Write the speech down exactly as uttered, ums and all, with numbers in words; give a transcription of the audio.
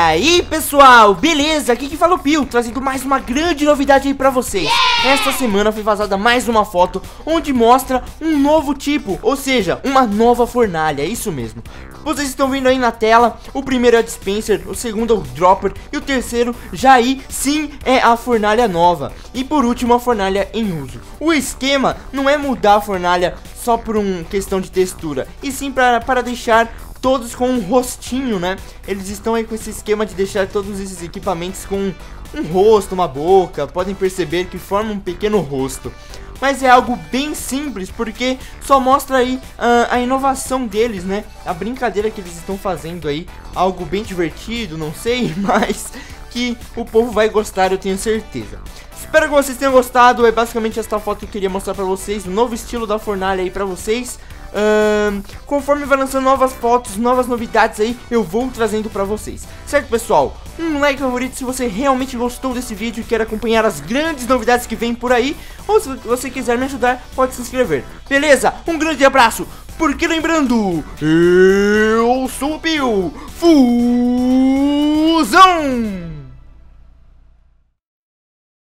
aí pessoal, beleza? Aqui que fala o Pio, trazendo mais uma grande novidade aí pra vocês. Yeah! Esta semana foi vazada mais uma foto onde mostra um novo tipo, ou seja, uma nova fornalha, isso mesmo. Vocês estão vendo aí na tela, o primeiro é o dispenser, o segundo é o dropper e o terceiro já aí sim é a fornalha nova. E por último a fornalha em uso. O esquema não é mudar a fornalha só por uma questão de textura, e sim para, para deixar todos com um rostinho, né? Eles estão aí com esse esquema de deixar todos esses equipamentos com um rosto, uma boca. Podem perceber que forma um pequeno rosto. Mas é algo bem simples, porque só mostra aí uh, a inovação deles, né? A brincadeira que eles estão fazendo aí. Algo bem divertido, não sei, mas que o povo vai gostar, eu tenho certeza. Espero que vocês tenham gostado. É basicamente esta foto que eu queria mostrar pra vocês. O novo estilo da fornalha aí pra vocês. Uh, conforme vai lançando novas fotos, novas novidades aí, eu vou trazendo pra vocês. Certo, pessoal? Um like favorito se você realmente gostou desse vídeo e quer acompanhar as grandes novidades que vem por aí. Ou se você quiser me ajudar, pode se inscrever. Beleza? Um grande abraço. Porque lembrando, eu sou o Pio. Fusão!